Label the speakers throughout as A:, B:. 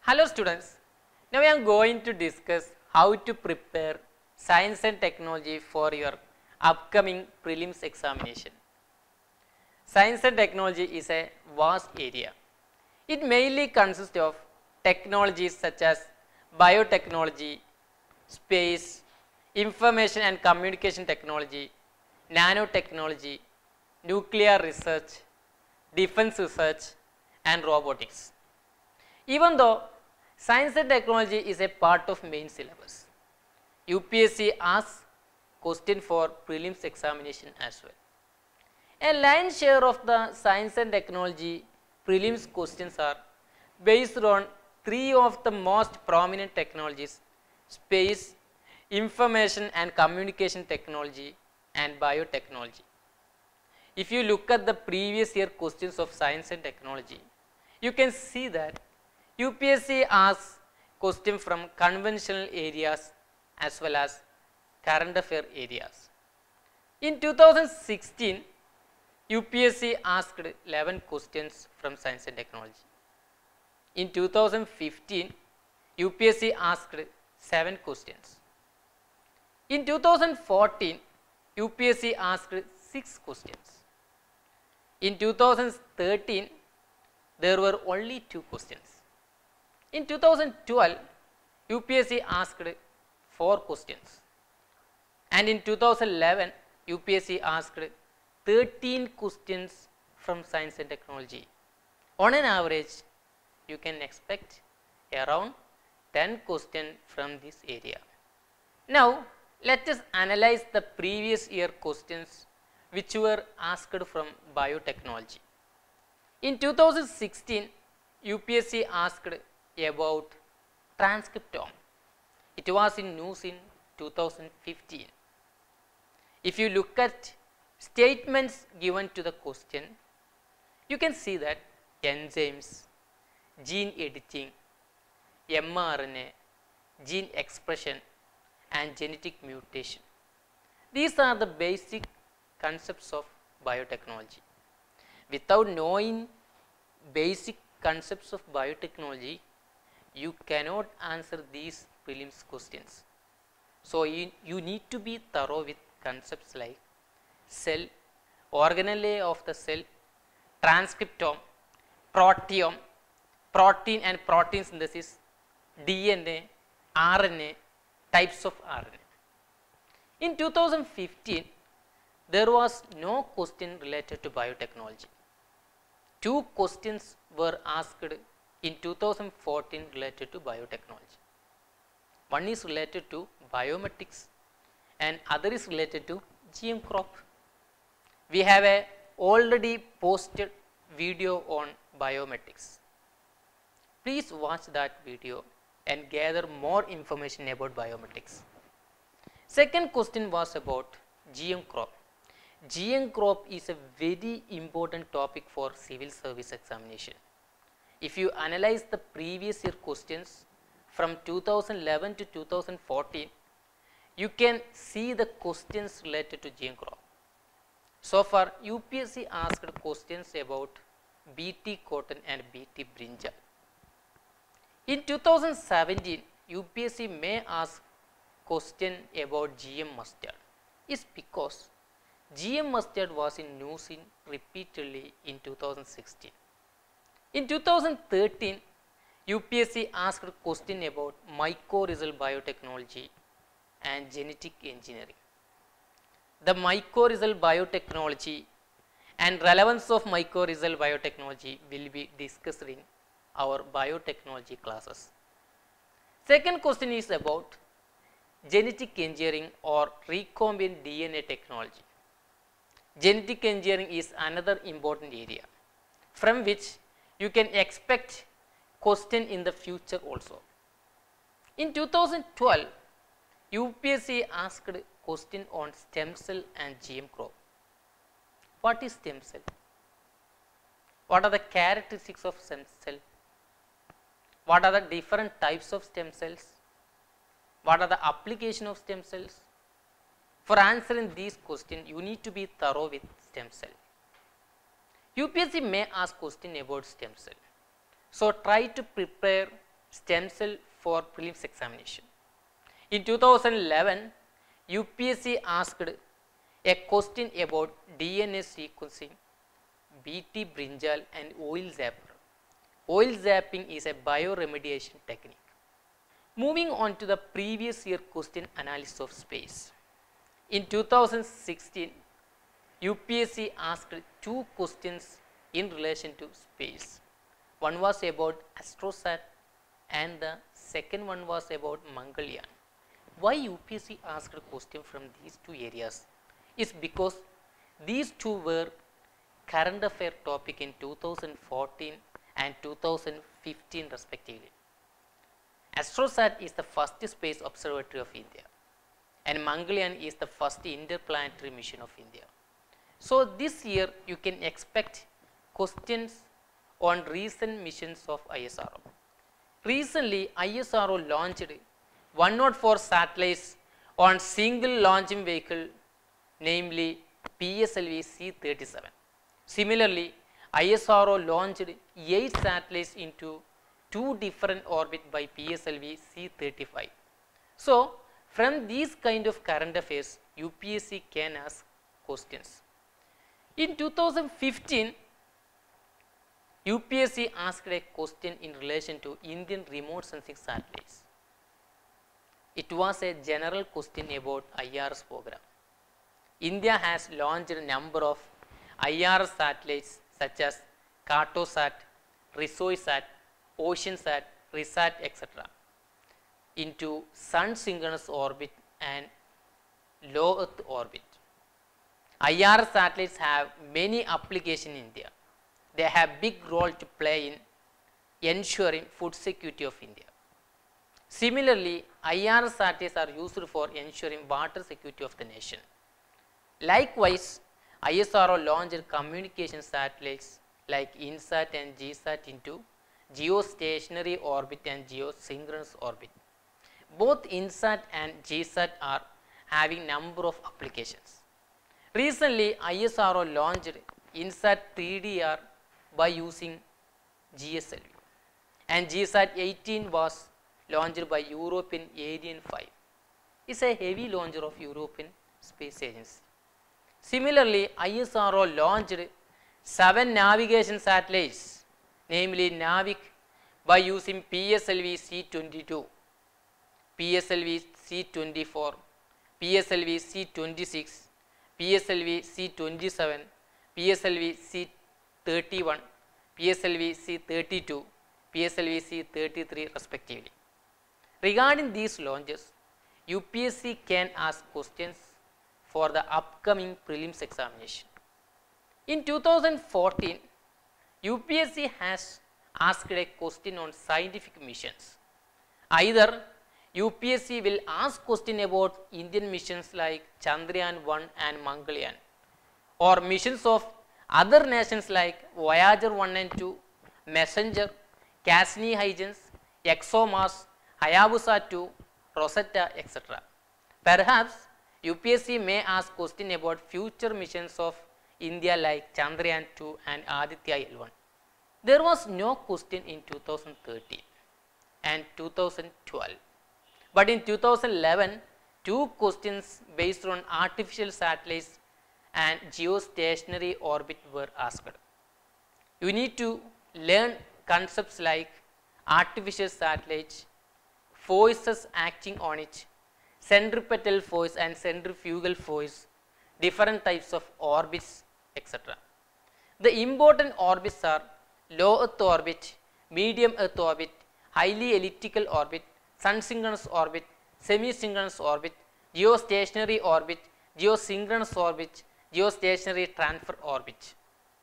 A: Hello students, now I am going to discuss how to prepare science and technology for your upcoming prelims examination. Science and technology is a vast area. It mainly consists of technologies such as biotechnology, space, information and communication technology, nanotechnology, nuclear research, defense research and robotics. Even though science and technology is a part of main syllabus, UPSC asks question for prelims examination as well. A lion's share of the science and technology prelims questions are based on three of the most prominent technologies: space, information and communication technology and biotechnology. If you look at the previous year questions of science and technology, you can see that UPSC asks questions from conventional areas as well as current affair areas. In 2016, UPSC asked 11 questions from science and technology. In 2015, UPSC asked 7 questions. In 2014, UPSC asked 6 questions. In 2013, there were only 2 questions. In 2012, UPSC asked 4 questions. And in 2011, UPSC asked 13 questions from science and technology. On an average, you can expect around 10 questions from this area. Now, let us analyze the previous year questions which were asked from biotechnology. In 2016, UPSC asked about transcriptome. It was in news in 2015. If you look at statements given to the question, you can see that enzymes, gene editing, mRNA, gene expression and genetic mutation. These are the basic concepts of biotechnology. Without knowing basic concepts of biotechnology, you cannot answer these prelims questions. So, you need to be thorough with concepts like cell, organelle of the cell, transcriptome, proteome, protein and protein synthesis, DNA, RNA, types of RNA. In 2015, there was no question related to biotechnology. 2 questions were asked in 2014 related to biotechnology. One is related to biometics and other is related to GM crop. We have a already posted video on biometics. Please watch that video and gather more information about biometics. Second question was about GM crop. GM crop is a very important topic for civil service examination. If you analyze the previous year questions from 2011 to 2014, you can see the questions related to GM crop. So far, UPSC asked questions about BT cotton and BT brinjal. In 2017, UPSC may ask question about GM mustard. It's because GM mustard was in news repeatedly in 2016. In 2013, UPSC asked a question about mycorrhizal biotechnology and genetic engineering. The mycorrhizal biotechnology and relevance of mycorrhizal biotechnology will be discussed in our biotechnology classes. Second question is about genetic engineering or recombinant DNA technology. Genetic engineering is another important area from which you can expect question in the future also. In 2012, UPSC asked question on stem cell and GM crop. What is stem cell? What are the characteristics of stem cell? What are the different types of stem cells? What are the application of stem cells? For answering these questions, you need to be thorough with stem cell. UPSC may ask question about stem cell. So, try to prepare stem cell for prelims examination. In 2011, UPSC asked a question about DNA sequencing, BT brinjal and oil zapper. Oil zapping is a bioremediation technique. Moving on to the previous year question analysis of space. In 2016, UPSC asked two questions in relation to space. One was about Astrosat and the second one was about Mangalyaan. Why UPSC asked a question from these two areas is because these two were current affair topic in 2014 and 2015 respectively. Astrosat is the first space observatory of India and Mangalyaan is the first interplanetary mission of India. So this year you can expect questions on recent missions of ISRO. Recently ISRO launched 104 satellites on single launching vehicle, namely PSLV C-37. Similarly, ISRO launched 8 satellites into 2 different orbits by PSLV C-35. So, from these kind of current affairs, UPSC can ask questions. In 2015, UPSC asked a question in relation to Indian remote sensing satellites. It was a general question about IRS program. India has launched a number of IRS satellites such as Cartosat, Risosat, Oceansat, Risat, etc. into sun synchronous orbit and low Earth orbit. IRS satellites have many applications in India. They have big role to play in ensuring food security of India. Similarly, IRS satellites are used for ensuring water security of the nation. Likewise, ISRO launched communication satellites like INSAT and GSAT into geostationary orbit and geosynchronous orbit. Both INSAT and GSAT are having number of applications. Recently, ISRO launched INSAT 3DR by using GSLV and GSAT 18 was launched by European Ariane 5. It's a heavy launcher of European Space Agency. Similarly, ISRO launched 7 navigation satellites, namely NAVIC, by using PSLV C-22, PSLV C-24, PSLV C-26, PSLV C-27, PSLV C-31, PSLV C-32, PSLV C-33 respectively. Regarding these launches, UPSC can ask questions for the upcoming prelims examination. In 2014, UPSC has asked a question on scientific missions. Either UPSC will ask question about Indian missions like Chandrayaan 1 and Mangalyaan, or missions of other nations like Voyager 1 and 2, Messenger, Cassini-Huygens, ExoMars, Hayabusa 2, Rosetta, etc. Perhaps UPSC may ask question about future missions of India like Chandrayaan 2 and Aditya L1. There was no question in 2013 and 2012. But in 2011, 2 questions based on artificial satellites and geostationary orbit were asked. You need to learn concepts like artificial satellites, forces acting on it, centripetal force and centrifugal force, different types of orbits, etc. The important orbits are low Earth orbit, medium Earth orbit, highly elliptical orbit, sun synchronous orbit, semi-synchronous orbit, geostationary orbit, geosynchronous orbit, geostationary transfer orbit.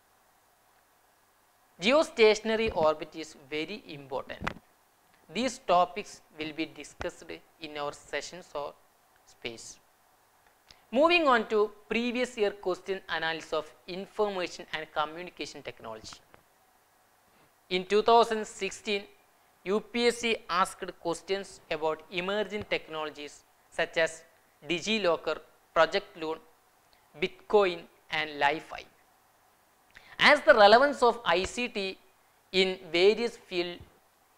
A: Geostationary orbit is very important. These topics will be discussed in our sessions on space. Moving on to previous year question analysis of information and communication technology. In 2016, UPSC asked questions about emerging technologies such as DigiLocker, Project Loon, Bitcoin and Li-Fi. As the relevance of ICT in various fields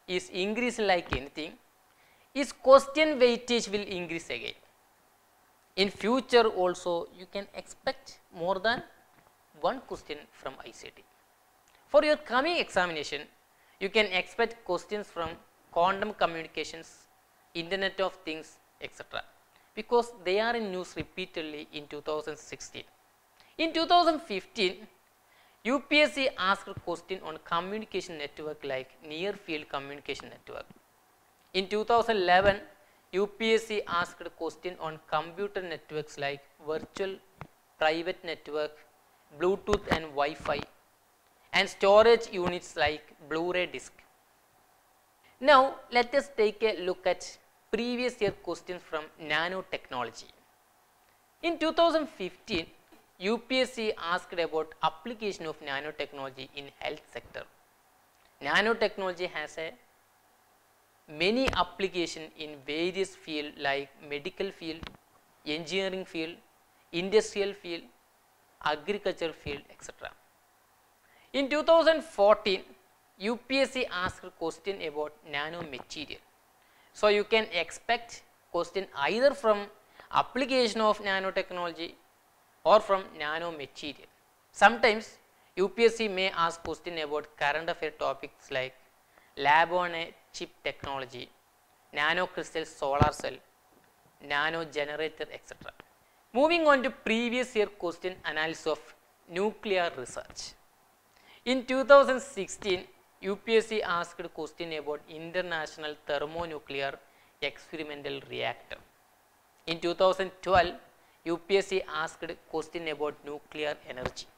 A: is increased like anything, its question weightage will increase again. In future also you can expect more than one question from ICT. For your coming examination, you can expect questions from quantum communications, Internet of Things, etc. because they are in news repeatedly in 2016. In 2015, UPSC asked a question on communication network like near field communication network. In 2011, UPSC asked a question on computer networks like virtual private network, Bluetooth and Wi-Fi, and storage units like Blu-ray disc. Now let us take a look at previous year questions from nanotechnology. In 2015, UPSC asked about application of nanotechnology in health sector. Nanotechnology has many application in various field like medical field, engineering field, industrial field, agriculture field, etc. In 2014, UPSC asked a question about nanomaterial. So you can expect question either from application of nanotechnology or from nanomaterial. Sometimes UPSC may ask question about current affair topics like lab on a chip technology, nanocrystal solar cell, nano generator, etc. Moving on to previous year question analysis of nuclear research. In 2016, UPSC asked a question about International Thermonuclear Experimental Reactor. In 2012, UPSC asked a question about nuclear energy.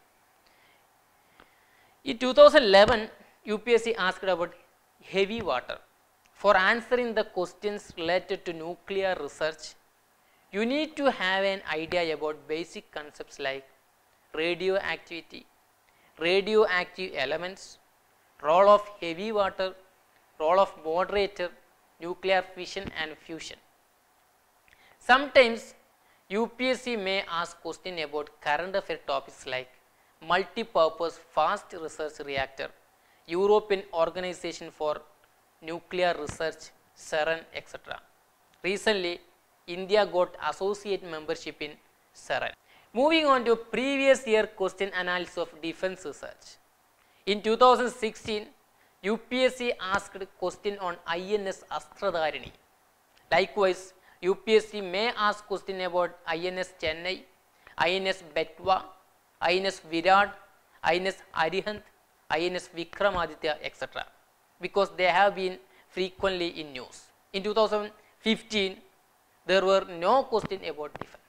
A: In 2011, UPSC asked about heavy water. For answering the questions related to nuclear research, you need to have an idea about basic concepts like radioactivity, radioactive elements, role of heavy water, role of moderator, nuclear fission and fusion. Sometimes UPSC may ask question about current affair topics like multi-purpose fast research reactor, European Organization for Nuclear Research, CERN, etc. Recently, India got associate membership in CERN. Moving on to previous year question analysis of defense research. In 2016, UPSC asked a question on INS Astradharini. Likewise, UPSC may ask question about INS Chennai, INS Betwa, INS Virat, INS Arihant, INS Vikramaditya, etc. because they have been frequently in news. In 2015, there were no question about defense.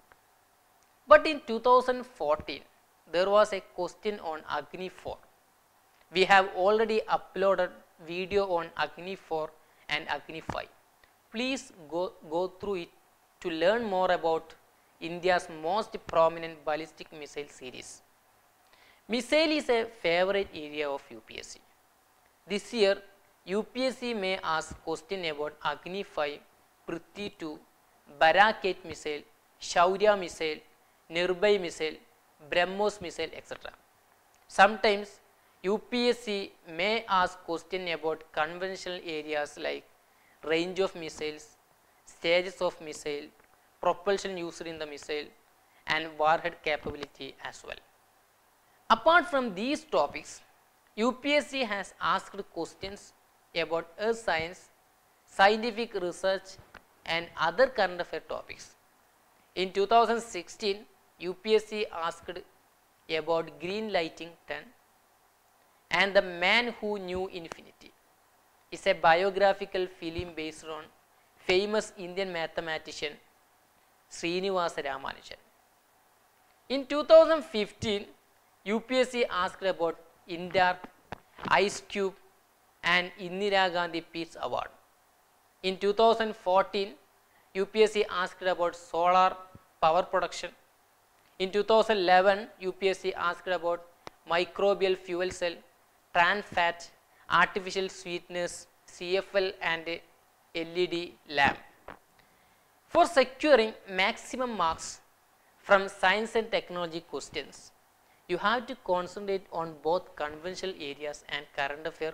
A: But in 2014, there was a question on Agni 4. We have already uploaded video on Agni 4 and Agni 5. Please go through it to learn more about India's most prominent ballistic missile series. Missile is a favorite area of UPSC. This year, UPSC may ask question about Agni 5, Prithvi 2, Barak 8 missile, Shaurya missile, Nirbhay missile, BrahMos missile, etc. Sometimes UPSC may ask question about conventional areas like range of missiles, stages of missile, propulsion used in the missile, and warhead capability as well. Apart from these topics, UPSC has asked questions about earth science, scientific research, and other current affair topics. In 2016, UPSC asked about green lighting 10 and The Man Who Knew Infinity. It's a biographical film based on famous Indian mathematician Srinivasa Ramanujan. In 2015, UPSC asked about Indar, Ice Cube, and Indira Gandhi Peace Award. In 2014, UPSC asked about solar power production. In 2011, UPSC asked about microbial fuel cell, trans fat, artificial sweeteners, CFL, and LED lamp. For securing maximum marks from science and technology questions, you have to concentrate on both conventional areas and current affair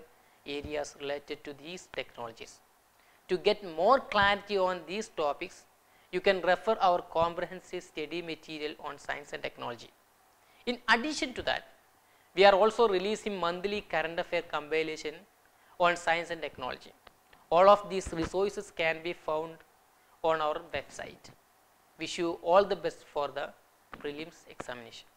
A: areas related to these technologies. To get more clarity on these topics, you can refer our comprehensive study material on science and technology. In addition to that, we are also releasing monthly current affair compilation on science and technology. All of these resources can be found on our website. Wish you all the best for the prelims examination.